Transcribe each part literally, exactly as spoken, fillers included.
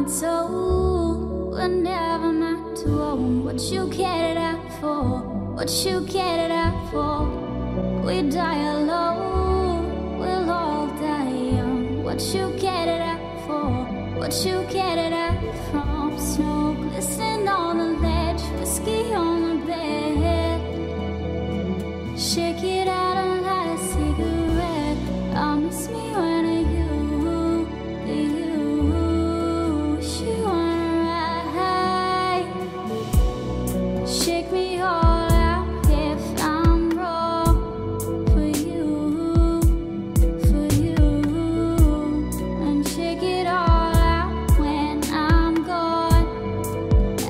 and soul were never meant to own. What you cared out for, what you cared out for. We die alone, we'll all die young. What you cared out for, what you cared out from. Snow glistening on the ledge, whiskey on the bed. Shake it out and light a cigarette. I'll miss me when I you, you. She wanna ride, shake me all out if I'm wrong. For you, for you, and shake it all out when I'm gone. I,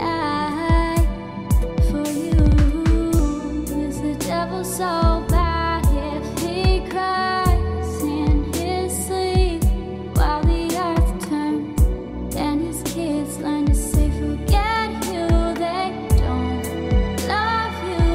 for you, is the devil so bad if he cries in his sleep while the earth turns and his kids learn to say forget you, they don't love you.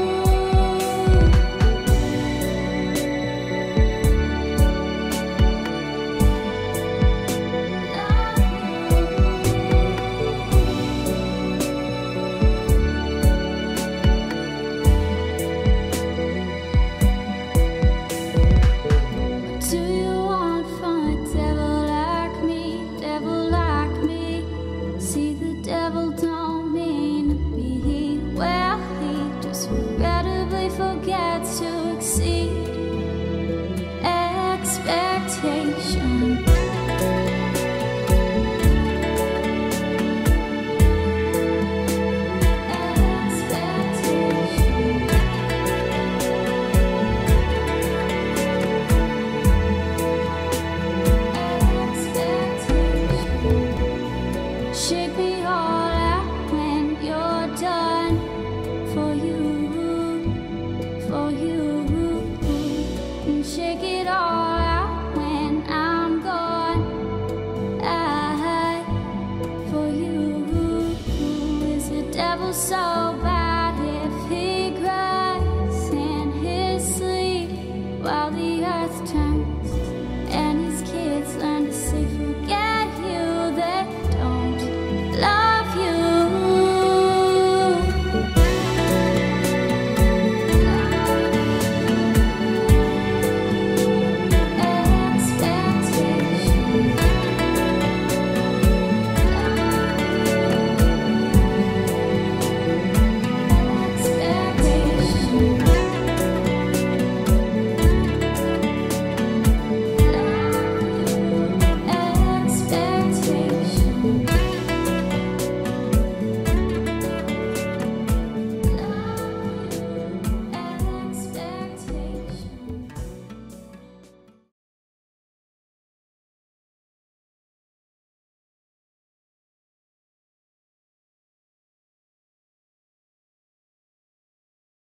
Do you want from a devil like me, devil like me? See, the devil don't mean to be, well, he just regrettably forgets to exceed expectation.